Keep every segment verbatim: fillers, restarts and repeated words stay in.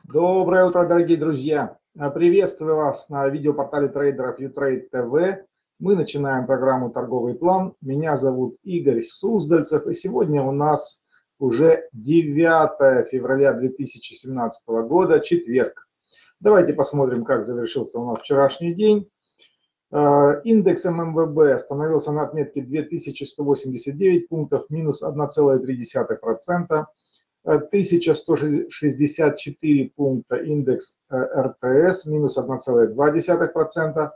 Доброе утро, дорогие друзья! Приветствую вас на видеопортале трейдеров Ютрейд ТВ. Мы начинаем программу «Торговый план». Меня зовут Игорь Суздальцев, и сегодня у нас уже девятое февраля две тысячи семнадцатого года, четверг. Давайте посмотрим, как завершился у нас вчерашний день. Индекс эм эм вэ бэ остановился на отметке две тысячи сто восемьдесят девять пунктов, минус одна целая три десятых процента. тысяча сто шестьдесят четыре пункта индекс эр тэ эс, минус одна целая два десятых процента.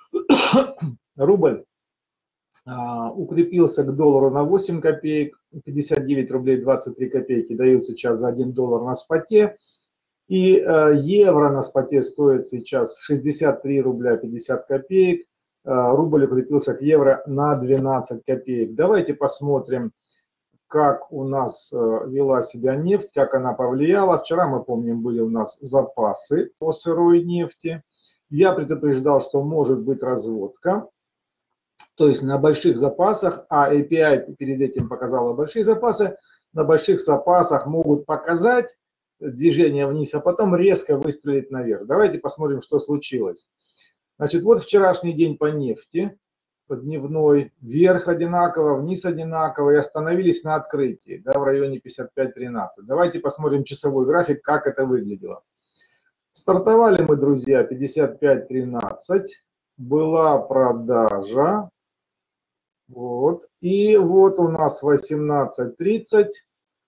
Рубль а, укрепился к доллару на восемь копеек, пятьдесят девять рублей двадцать три копейки дают сейчас за один доллар на споте. И а, евро на споте стоит сейчас шестьдесят три рубля пятьдесят копеек. А, рубль укрепился к евро на двенадцать копеек. Давайте посмотрим, как у нас вела себя нефть, как она повлияла. Вчера, мы помним, были у нас запасы по сырой нефти. Я предупреждал, что может быть разводка. То есть на больших запасах, а эй пи ай перед этим показала большие запасы, на больших запасах могут показать движение вниз, а потом резко выстрелить наверх. Давайте посмотрим, что случилось. Значит, вот вчерашний день по нефти. Дневной, вверх одинаково, вниз одинаково, и остановились на открытии, да, в районе пятьдесят пять тринадцать. Давайте посмотрим часовой график, как это выглядело. Стартовали мы, друзья, пятьдесят пять тринадцать, была продажа, вот, и вот у нас восемнадцать тридцать,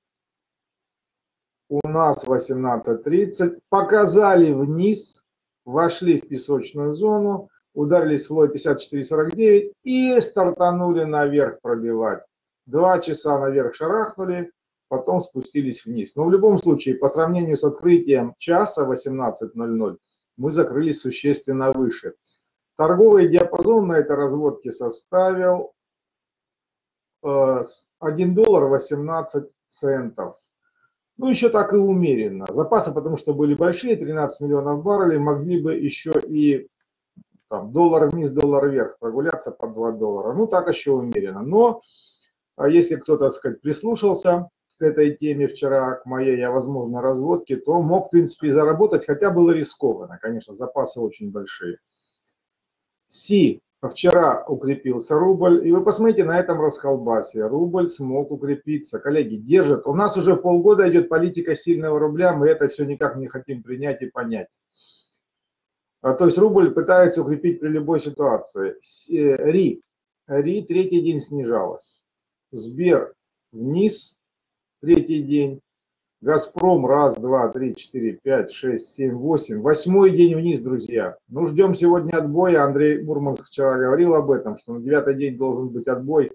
у нас восемнадцать тридцать, показали вниз, вошли в песочную зону, ударились в лой пятьдесят четыре сорок девять и стартанули наверх пробивать. Два часа наверх шарахнули, потом спустились вниз. Но в любом случае, по сравнению с открытием часа восемнадцать ноль ноль, мы закрылись существенно выше. Торговый диапазон на этой разводке составил э, один доллар восемнадцать центов. Ну, еще так и умеренно. Запасы, потому что были большие, тринадцать миллионов баррелей, могли бы еще и там, доллар вниз, доллар вверх, прогуляться по два доллара. Ну, так еще умеренно. Но а если кто-то, так сказать, прислушался к этой теме вчера, к моей о возможной разводке, то мог, в принципе, заработать, хотя было рискованно. Конечно, запасы очень большие. Си. Вчера укрепился рубль. И вы посмотрите на этом расколбасе. Рубль смог укрепиться. Коллеги, держат. У нас уже полгода идет политика сильного рубля. Мы это все никак не хотим принять и понять. То есть рубль пытается укрепить при любой ситуации. РИ. РИ третий день снижалась. Сбер вниз третий день. Газпром раз, два, три, четыре, пять, шесть, семь, восемь. Восьмой день вниз, друзья. Ну, ждем сегодня отбоя. Андрей Мурманск вчера говорил об этом, что на девятый день должен быть отбой.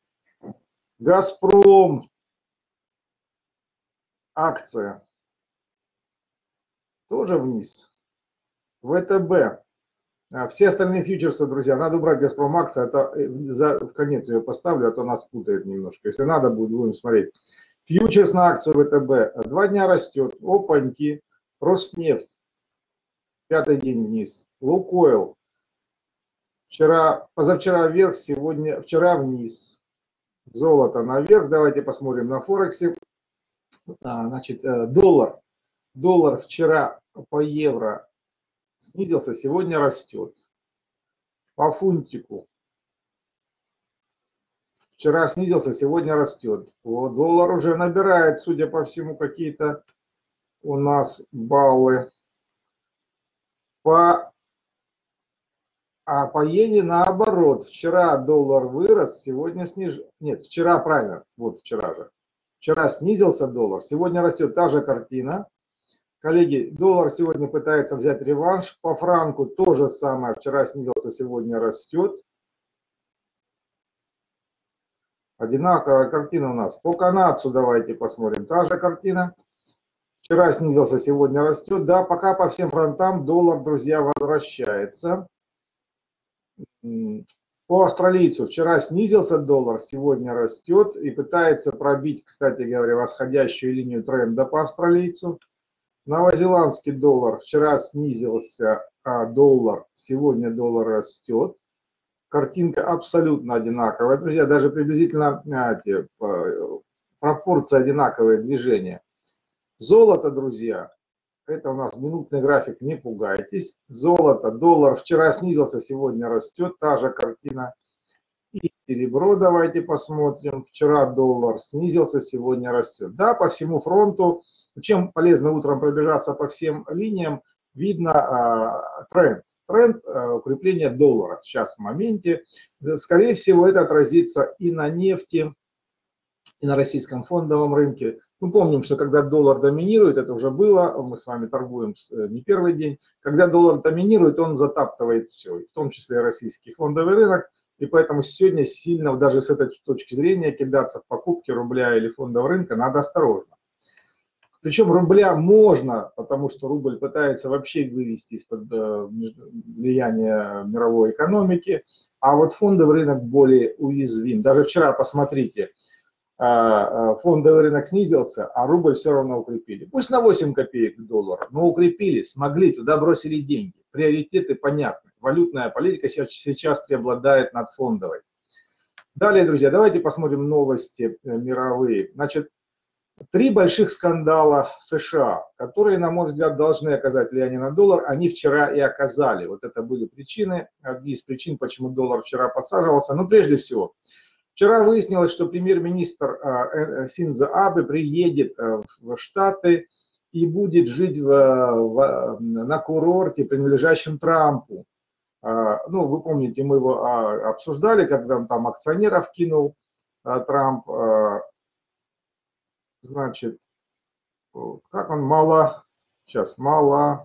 Газпром. Акция. Тоже вниз. вэ тэ бэ. Все остальные фьючерсы, друзья, надо убрать Газпром акция, это за, в конец ее поставлю, а то нас путает немножко. Если надо, будем смотреть. Фьючерс на акцию вэ тэ бэ. Два дня растет. Опаньки. Роснефть. Пятый день вниз. Лукойл. Вчера, позавчера вверх, сегодня, вчера вниз. Золото наверх. Давайте посмотрим на Форексе. А, значит, доллар. Доллар вчера по евро снизился, сегодня растет. По фунтику. Вчера снизился, сегодня растет. Вот, доллар уже набирает, судя по всему, какие-то у нас баллы. По, а по иене наоборот. Вчера доллар вырос, сегодня снижается. Нет, вчера правильно. Вот вчера же. Вчера снизился доллар, сегодня растет. Та же картина. Коллеги, доллар сегодня пытается взять реванш. По франку то же самое. Вчера снизился, сегодня растет. Одинаковая картина у нас. По канадцу давайте посмотрим. Та же картина. Вчера снизился, сегодня растет. Да, пока по всем фронтам доллар, друзья, возвращается. По австралийцу вчера снизился доллар, сегодня растет. И пытается пробить, кстати говоря, восходящую линию тренда по австралийцу. Новозеландский доллар вчера снизился, а доллар, сегодня доллар растет. Картинка абсолютно одинаковая. Друзья, даже приблизительно эти, пропорции одинаковые движения. Золото, друзья, Это у нас минутный график, не пугайтесь. Золото, доллар вчера снизился, сегодня растет, та же картина. И серебро давайте посмотрим. Вчера доллар снизился, сегодня растет. Да, по всему фронту. Чем полезно утром пробежаться по всем линиям, видно а, тренд. Тренд а, укрепления доллара сейчас в моменте. Скорее всего, это отразится и на нефти, и на российском фондовом рынке. Мы помним, что когда доллар доминирует, это уже было, мы с вами торгуем не первый день, когда доллар доминирует, он затаптывает все, в том числе и российский фондовый рынок. И поэтому сегодня сильно, даже с этой точки зрения, кидаться в покупки рубля или фондового рынка надо осторожно. Причем рубля можно, потому что рубль пытается вообще вывести из-под влияния мировой экономики, а вот фондовый рынок более уязвим. Даже вчера, посмотрите, фондовый рынок снизился, а рубль все равно укрепили. Пусть на восемь копеек к доллару, но укрепили, смогли, туда бросили деньги. Приоритеты понятны. Валютная политика сейчас преобладает над фондовой. Далее, друзья, давайте посмотрим новости мировые. Значит, три больших скандала в США, которые, на мой взгляд, должны оказать влияние на доллар, они вчера и оказали. Вот это были причины, одни из причин, почему доллар вчера подсаживался. Но прежде всего, вчера выяснилось, что премьер-министр Синдзо Абе приедет в Штаты и будет жить в, в, на курорте, принадлежащем Трампу. Ну, вы помните, мы его обсуждали, когда он там акционеров кинул, Трамп. Значит, как он мало, сейчас, мало,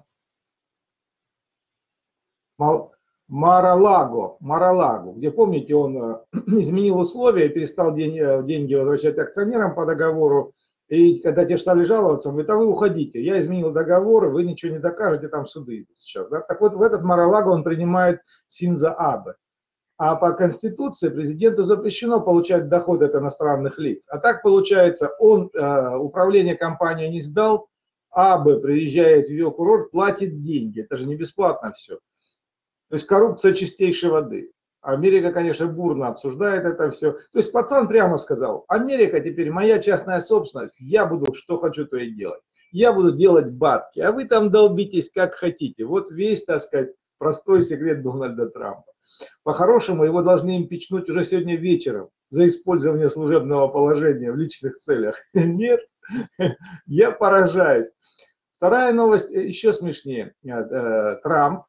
мало Мар-а-Лаго, Мар-а-Лаго, где, помните, он изменил условия и перестал деньги, деньги возвращать акционерам по договору. И когда те стали жаловаться, он говорит, а вы уходите, я изменил договор, вы ничего не докажете, там суды идут сейчас. Да? Так вот, в этот Мар-а-Лаго он принимает Синдзо Абе. А по Конституции президенту запрещено получать доход от иностранных лиц. А так получается, он э, управление компанией не сдал, Абе приезжает в ее курорт, платит деньги. Это же не бесплатно все. То есть коррупция чистейшей воды. Америка, конечно, бурно обсуждает это все. То есть пацан прямо сказал, Америка теперь моя частная собственность, я буду что хочу, то и делать. Я буду делать бабки, а вы там долбитесь как хотите. Вот весь, так сказать, простой секрет Дональда Трампа. По-хорошему его должны импичнуть уже сегодня вечером за использование служебного положения в личных целях. Нет, я поражаюсь. Вторая новость еще смешнее. Трамп,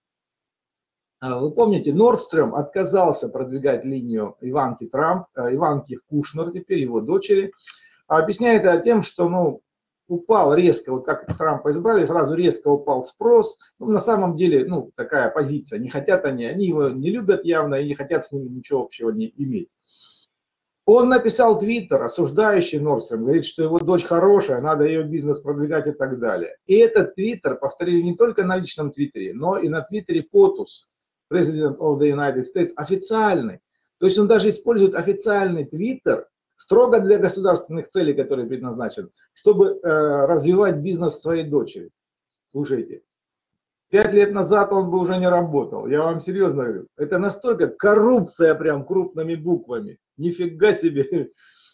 вы помните, Nordstrom отказался продвигать линию Иванки Трамп, Иванки Кушнер, теперь его дочери. Объясняет это тем, что, ну, упал резко, вот как Трампа избрали, сразу резко упал спрос. Ну, на самом деле, ну, такая позиция. Не хотят они, они его не любят явно и не хотят с ним ничего общего не иметь. Он написал твиттер, осуждающий Nordstrom, говорит, что его дочь хорошая, надо ее бизнес продвигать и так далее. И этот твиттер повторили не только на личном твиттере, но и на твиттере POTUS, President of the United States, официальный. То есть он даже использует официальный твиттер, строго для государственных целей, которые предназначен, чтобы э, развивать бизнес своей дочери. Слушайте, пять лет назад он бы уже не работал, я вам серьезно говорю. Это настолько коррупция прям крупными буквами. Нифига себе.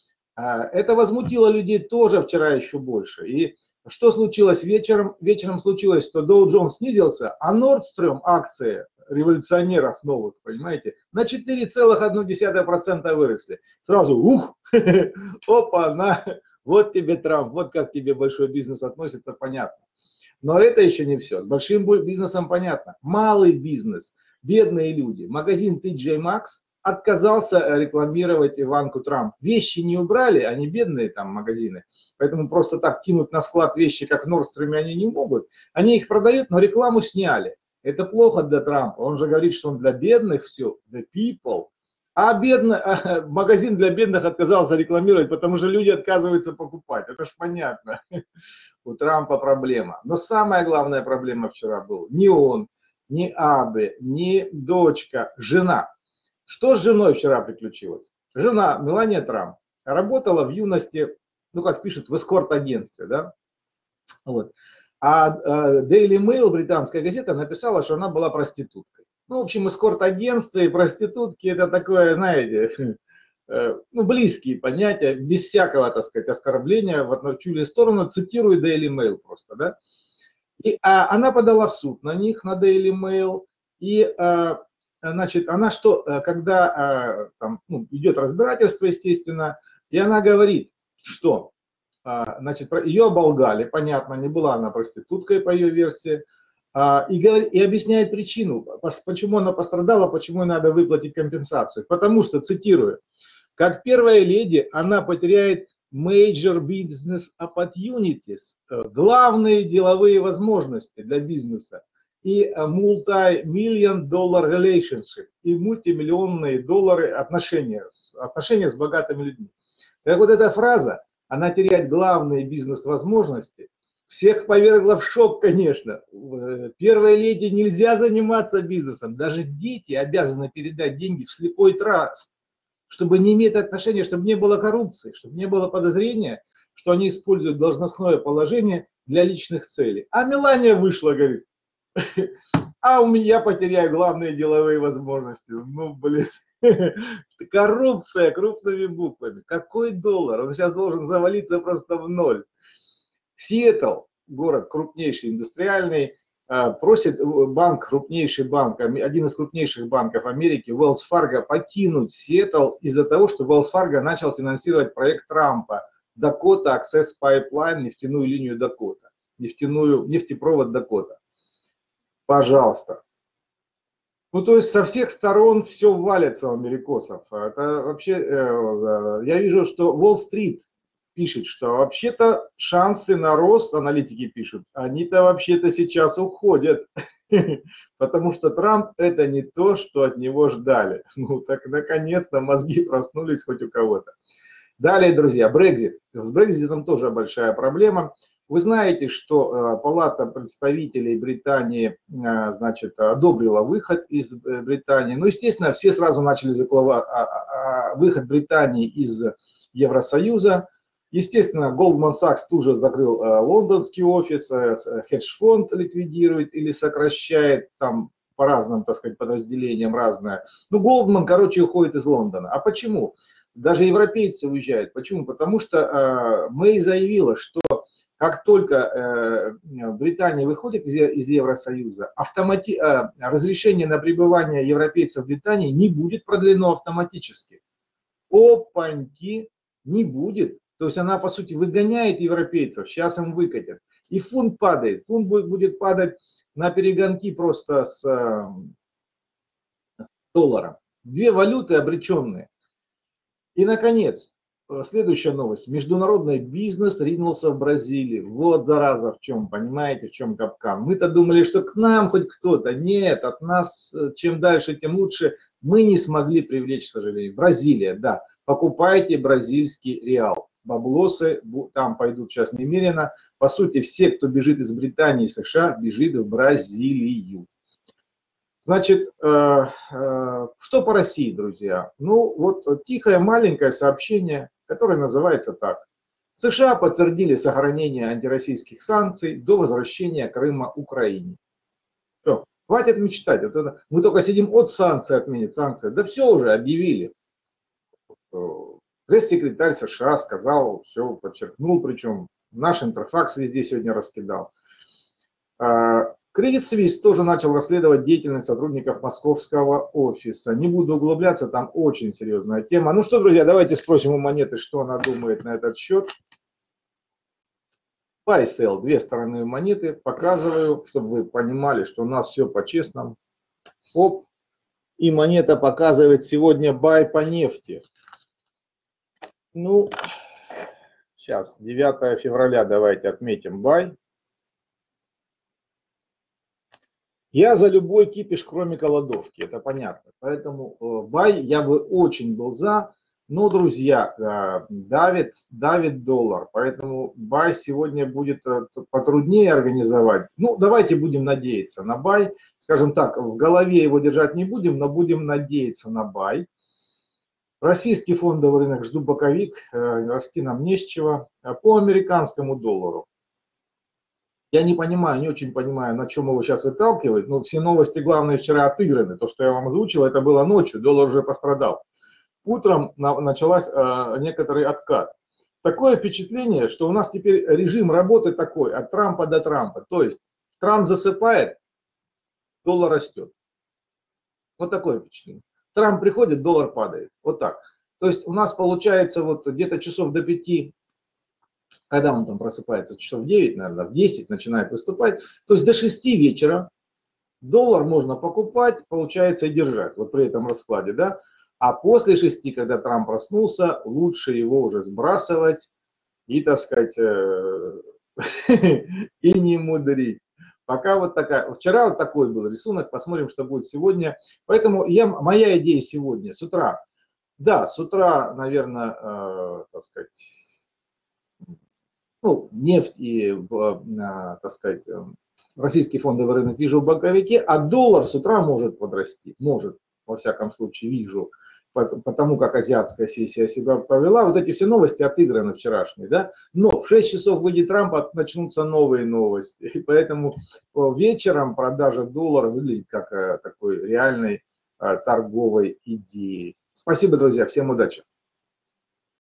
Это возмутило людей тоже вчера еще больше. И что случилось вечером? Вечером случилось, что Dow Jones снизился, а Nordstrom акции революционеров новых, понимаете, на четыре целых одна десятая процента выросли. Сразу, ух, опа, на, вот тебе Трамп, вот как тебе большой бизнес относится, понятно. Но это еще не все. С большим бизнесом понятно. Малый бизнес, бедные люди. Магазин ти джей Maxx отказался рекламировать Иванку Трамп. Вещи не убрали, они бедные там магазины. Поэтому просто так кинуть на склад вещи, как в Nordstrom, они не могут. Они их продают, но рекламу сняли. Это плохо для Трампа. Он же говорит, что он для бедных все, the people. А бедный, а, магазин для бедных отказался рекламировать, потому что люди отказываются покупать. Это ж понятно. У Трампа проблема. Но самая главная проблема вчера была не он, не Абе, не дочка, жена. Что с женой вчера приключилось? Жена Мелания Трамп работала в юности, ну как пишут, в эскорт-агентстве, да? Вот. А Daily Mail, британская газета, написала, что она была проституткой. Ну, в общем, эскорт-агентство и проститутки — это такое, знаете, ну, близкие понятия, без всякого, так сказать, оскорбления в одну чью сторону. Цитирую Daily Mail просто, да. И а, она подала в суд на них, на Daily Mail. И, а, значит, она что, когда а, там, ну, идет разбирательство, естественно, и она говорит, что, а, значит, ее оболгали, понятно, не была она проституткой по ее версии, а, и, говорит, и объясняет причину, почему она пострадала, почему ей надо выплатить компенсацию. Потому что, цитирую, как первая леди, она потеряет major business opportunities, главные деловые возможности для бизнеса, и multi-million dollar relationship, и мультимиллионные доллары отношения, отношения с богатыми людьми. Так вот эта фраза, она теряет главные бизнес-возможности, всех повергла в шок, конечно. Первой леди нельзя заниматься бизнесом, даже дети обязаны передать деньги в слепой траст, чтобы не иметь отношения, чтобы не было коррупции, чтобы не было подозрения, что они используют должностное положение для личных целей. А Мелания вышла, говорит, а у меня потеряю главные деловые возможности. Ну, блин, коррупция крупными буквами. Какой доллар? Он сейчас должен завалиться просто в ноль. Сиэтл, город крупнейший, индустриальный, просит банк, крупнейший банк, один из крупнейших банков Америки, Wells Fargo, покинуть Сиэтл из-за того, что Wells Fargo начал финансировать проект Трампа Dakota Access Pipeline, нефтяную линию Дакота, нефтяную, нефтепровод Дакота. Пожалуйста. Ну, то есть со всех сторон все валится у америкосов. Это вообще, я вижу, что Уолл-стрит пишет, что вообще-то шансы на рост, аналитики пишут, они-то вообще-то сейчас уходят, потому что Трамп это не то, что от него ждали. Ну так наконец-то мозги проснулись хоть у кого-то. Далее, друзья, Брексит. С Брекситом тоже большая проблема. Вы знаете, что Палата представителей Британии, значит, одобрила выход из Британии. Ну, естественно, все сразу начали закладывать выход Британии из Евросоюза. Естественно, Goldman Sachs тоже закрыл лондонский офис, хедж-фонд ликвидирует или сокращает, там по разным, так сказать, подразделениям разное. Ну, Goldman, короче, уходит из Лондона. А почему? Даже европейцы уезжают. Почему? Потому что Мэй заявила, что как только э, Британия выходит из, из Евросоюза, автомати... э, разрешение на пребывание европейцев в Британии не будет продлено автоматически. Опаньки, не будет. То есть она, по сути, выгоняет европейцев, сейчас им выкатят. И фунт падает. Фунт будет, будет падать на перегонки просто с, с долларом. Две валюты обреченные. И, наконец, следующая новость. Международный бизнес ринулся в Бразилию. Вот зараза в чем, понимаете, в чем капкан. Мы-то думали, что к нам хоть кто-то. Нет, от нас чем дальше, тем лучше. Мы не смогли привлечь, к сожалению. Бразилия, да. Покупайте бразильский реал. Баблосы там пойдут сейчас немерено. По сути, все, кто бежит из Британии и США, бежит в Бразилию. Значит, э, э, что по России, друзья? Ну, вот тихое маленькое сообщение, которое называется так. США подтвердили сохранение антироссийских санкций до возвращения Крыма Украине. Все, хватит мечтать. Вот это, мы только сидим от санкций отменить санкции. Да все уже объявили. Пресс-секретарь США сказал, все подчеркнул, причем наш Интерфакс везде сегодня раскидал. Credit Suisse тоже начал расследовать деятельность сотрудников московского офиса. Не буду углубляться, там очень серьезная тема. Ну что, друзья, давайте спросим у Монеты, что она думает на этот счет. Buy, sell, две стороны монеты. Показываю, чтобы вы понимали, что у нас все по-честному. Оп. И Монета показывает сегодня buy по нефти. Ну, сейчас, девятое февраля, давайте отметим buy. Я за любой кипиш, кроме голодовки, это понятно. Поэтому бай я бы очень был за. Но, друзья, давит, давит доллар. Поэтому бай сегодня будет потруднее организовать. Ну, давайте будем надеяться на бай. Скажем так, в голове его держать не будем, но будем надеяться на бай. Российский фондовый рынок, жду боковик, расти нам не с чего. По американскому доллару. Я не понимаю, не очень понимаю, на чем его сейчас выталкивать, но все новости, главные, вчера отыграны. То, что я вам озвучил, это было ночью, доллар уже пострадал. Утром на, началась э, некоторый откат. Такое впечатление, что у нас теперь режим работы такой, от Трампа до Трампа. То есть Трамп засыпает, доллар растет. Вот такое впечатление. Трамп приходит, доллар падает. Вот так. То есть у нас получается вот где-то часов до пяти, когда он там просыпается, часов в девять, наверное, в десять начинает выступать. То есть до шести вечера доллар можно покупать, получается, и держать. Вот при этом раскладе, да. А после шести, когда Трамп проснулся, лучше его уже сбрасывать и, так сказать, и не мудрить. Пока вот такая. Вчера вот такой был рисунок, посмотрим, что будет сегодня. Поэтому я, моя идея сегодня, с утра, да, с утра, наверное, э, так сказать, ну, нефть и, э, так сказать, российский фондовый рынок вижу в боковике, а доллар с утра может подрасти, может, во всяком случае, вижу, потому как азиатская сессия себя повела. Вот эти все новости отыграны вчерашние, да, но в шесть часов выйдет Трамп, начнутся новые новости, и поэтому вечером продажа доллара выглядит как такой реальной торговой идеей. Спасибо, друзья, всем удачи.